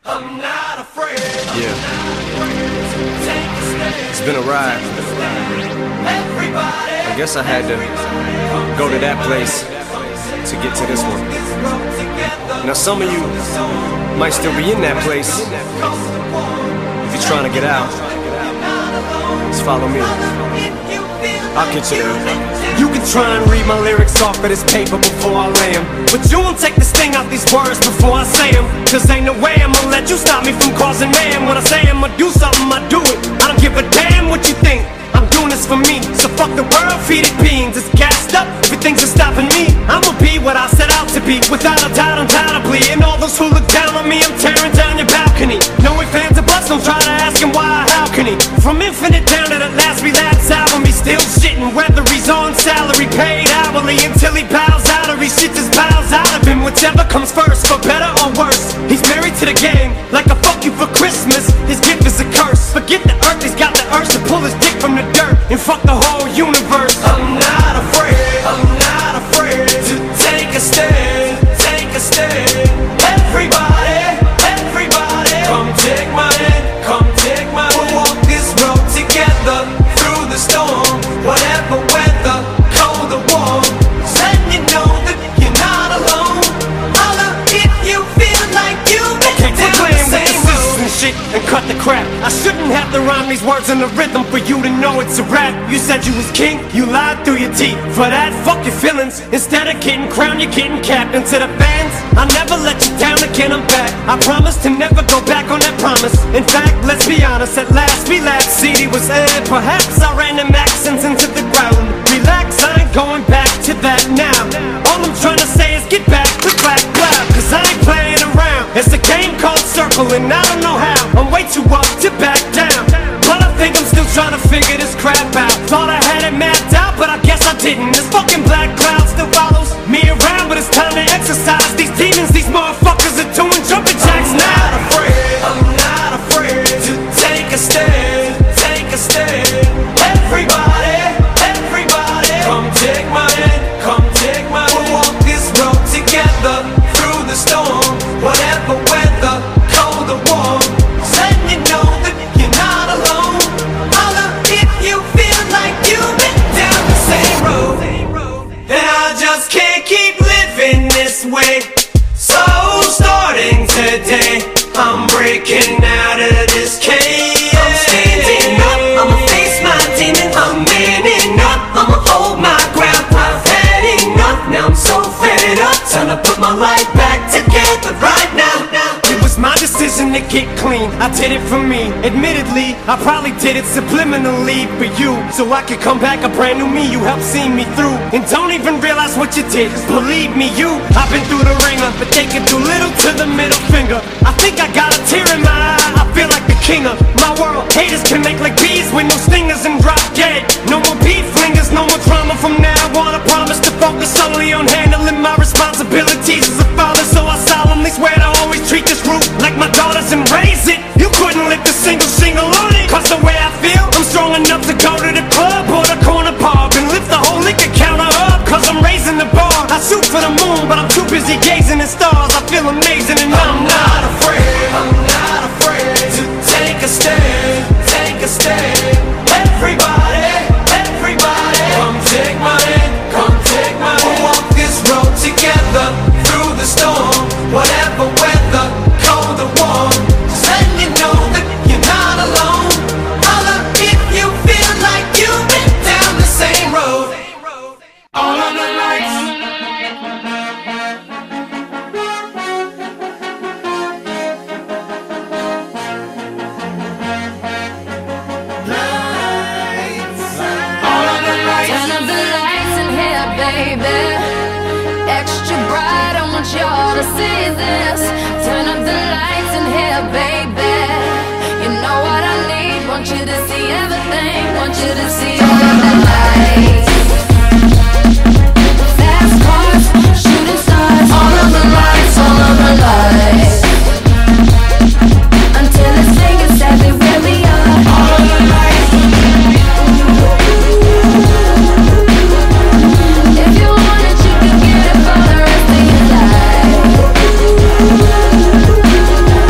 I'm not afraid. Yeah. It's been a ride. I guess I had to go to that place to get to this one. Now some of you might still be in that place. If you're trying to get out, just follow me. I'll get you there. You can try and read my lyrics off of this paper before I lay them, but you won't take the sting out these words before I say them. Cause ain't no way I'ma let you stop me from causing mayhem. When I say I'ma do something, I do it. I don't give a damn what you think. I'm doing this for me, so fuck the world, feed it beans. It's gassed up, everything's just stopping me. I'ma be what I set out to be, without a doubt, undoubtedly. And all those who look down on me, I'm tearing down your balcony. No ifs, ands, or buts, don't try to ask him why or how can he. From Infinite down to the last relapse album, he's still shitting. Whether he's on salary, paid hourly, until he bows out or he shit just bows out of him. Whichever comes first, for better or worse. He's married to the game, like a fuck you for Christmas. His gift is a curse. Forget the earth, he's got the urge to pull his dick from the dirt and fuck the whole universe. I'm not afraid, I'm not afraid to take a stand, take a stand. Everybody, everybody, come take my hand, come take my hand. We'll walk this road together, through the storm, whatever weather, cold or warm. Just letting you know that you're not alone. Holla if you feel like you've been down the same road and shit, and cut the crap. I shouldn't have to rhyme these words in the rhythm for you to know it's a rap. You said you was king, you lied through your teeth. For that, fuck your feelings. Instead of getting crowned, you're getting capped. And to the fans, I'll never let you down again, I'm back. I promise to never go back on that promise. In fact, let's be honest, at last we laughed. CD was aired, perhaps I ran them accents into the ground. Relax, I ain't going back to that now. All I'm trying to say is get back with black cloud, cause I ain't playing around. It's a game called Circle and I don't know how. I'm way too up to back down, but I think I'm still trying to figure this crap out. Thought I had it mapped out, but I guess I didn't. This fucking black cloud still follows me around, but it's time to exercise these demons. These motherfuckers are doing jumping jacks now. I'm not afraid to take a stand, take a stand. Everybody, everybody, come take my hand, come take my hand. We'll walk this road together, through the storm, whatever weather, cold or warm. Just letting you know that you're not alone. Holla if you feel like you've been down the same road. And I just can't keep living this way. So starting today, I'm breaking out of this cage. I'm standing up, I'ma face my demon. I'm manning up, I'ma hold my ground. I've had enough, now I'm so fed up. Time to put my life back together right now. It was my decision to get clean, I did it for me. Admittedly, I probably did it subliminally for you, so I could come back a brand new me. You helped see me through, and don't even realize what you did, cause believe me, I've been through the ringer, but they can do little to the middle finger. I think I got a tear in my eye, I feel like the king of my world. Haters can make like bees with no stingers and drop dead. No more beef flingers, no more drama from now on. I promise to focus solely on handling my responsibilities as a father. So I solemnly swear to always treat this group like my daughters and raise it. You couldn't lift a single shingle on it, cause the way I feel, I'm strong enough to go to the club or the corner pub and lift the whole liquor counter up, cause I'm raising the bar. I shoot for the moon, but I'm too busy gazing at stars. I feel amazing and I'm not afraid, I'm not afraid to take a stand, take a stand. Everybody, everybody, come take my hand, come take my hand. We'll walk this road together, through the storm, whatever weather, cold or warm. Just letting you know that you're not alone. Holla if you feel like you've been down the same road. All of the lights, turn up the lights in here, baby. Extra bright, I want y'all to see this. Turn up the lights in here, baby. You know what I need, want you to see everything. Want you to see all of the lights. Fast cars, shooting stars. All of the lights, all of the lights. Until it's fingers said they really are. All of the lights. If you want it, you can get it for the rest of your life.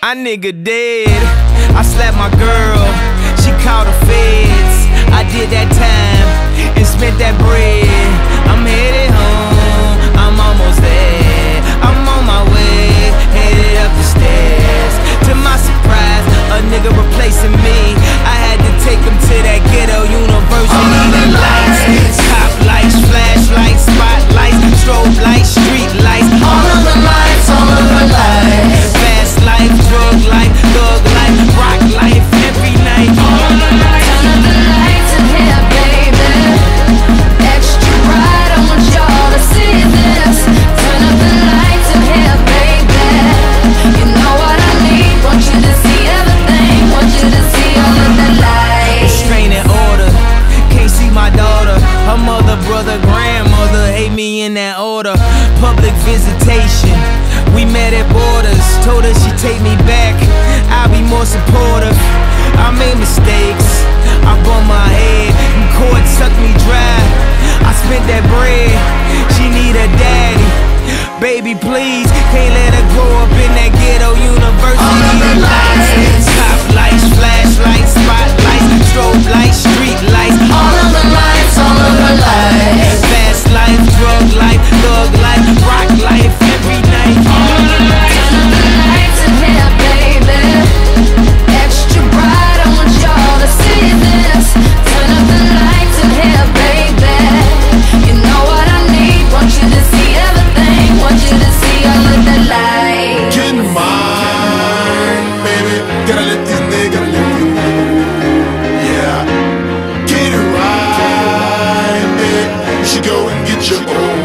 I nigga dead. I slapped my girl, she called the feds. I did that time and spent that bread. I'm headed home, I'm almost there. I'm on my way, headed up the stairs. To my surprise, a nigga replacing me. I had to take him to that ghetto university. The lights, top lights, flashlights, spotlights, strobe lights, street lights. All of the lights, all of the lights. Fast life, drug life, thug life, rock life, every night. All of the lights. Turn up the lights in here, baby. Extra bright, I want y'all to see this. Turn up the lights in here, baby. You know what I need, want you to see everything. Want you to see all of the lights. Restraining order, can't see my daughter. Her mother, brother, grandmother hate me in that order. Public visitation, we met at Borders. Told her she'd take me back, I'll be more supportive. I made mistakes, I bumped my head, and court sucked me dry. I spent that bread, she need a daddy. Baby, please, can't let her grow up in that ghetto university. All of the lights, top lights, flashlights, spotlights, strobe lights, street lights. All of the lights, all of the lights. Fast life, drug life, thug life, rock life, every night. All of the lights. Turn up the lights in here, baby. Extra bright, I want y'all to see this. Turn up the lights in here, baby. You know what I need, want you to see everything. Want you to see all of the lights. Get mine, baby. Gotta let this nigga live. Yeah, get it right, baby. You should go and get your own.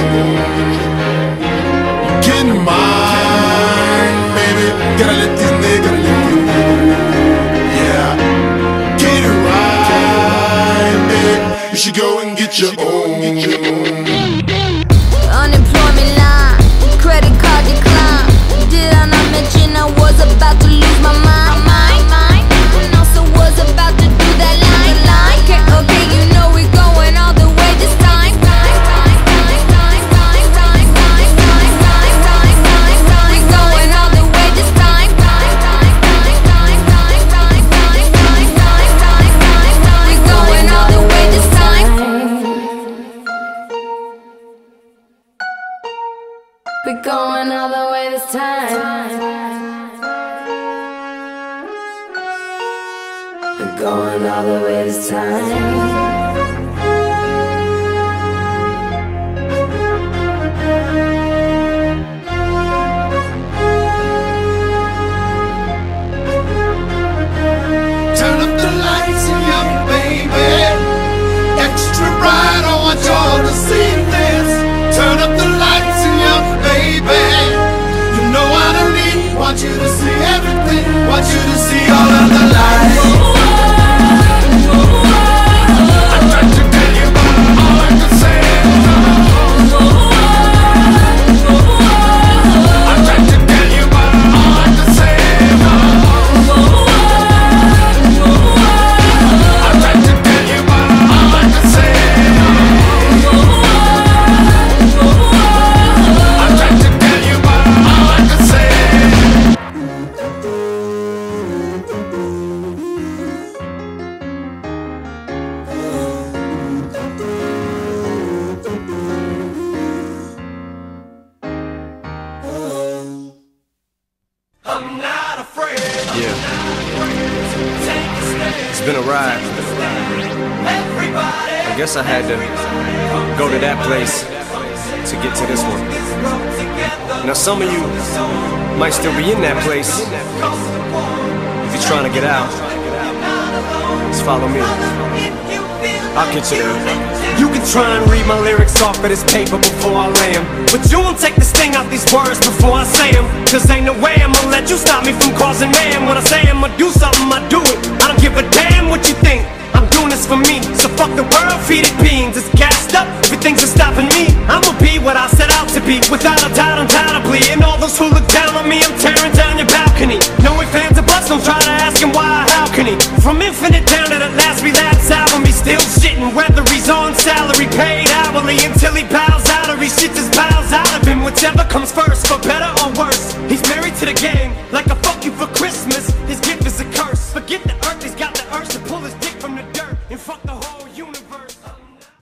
Get mine, baby. Gotta let this nigga live. Yeah, get it right, baby. You should go and get your own. Unemployment line, credit card decline. Did I not mention I was about to lose my mind? And also was about to do that line. Okay, you know we're going all the way this time. We're going all the way this time. We're going all the way this time. We're going all the way this time. We're going all the way this time. Turn up the lights in here, baby. Extra bright, I want y'all to see this. Turn up the lights in here, baby. You know what I need, want you to see everything. Want you to see all of the lights. I tried to tell you, but all I could say is I tried to tell you, but all I could say is I tried to tell you, but all I could say I tried to tell you, but all I could say. I'm not afraid. Yeah, it's been a ride. I guess I had to go to that place to get to this one. Now some of you might still be in that place. If you're trying to get out, just follow me. I'll get you there. You can try and read my lyrics off of this paper before I lay 'em, but you won't take the sting out these words before I say 'em. Cause ain't no way I'ma let you stop me from causing man. When I say I'ma do something, I do it. I don't give a damn what you think. I'm doing this for me. So fuck the world, feed it beans. It's gassed up, everything's just stopping me. I'ma be what I set out to be, without a doubt, undoubtedly. And all those who look down on me, I'm tearing down your balcony. No ifs, ands, or buts, don't try to ask him why or how can he. From Infinite down to the last relapse album, he's still shitting. Whether he's on salary, paid hourly, until he bows out or he shits his bowels out of him. Whichever comes first, for better or worse. He's married to the game.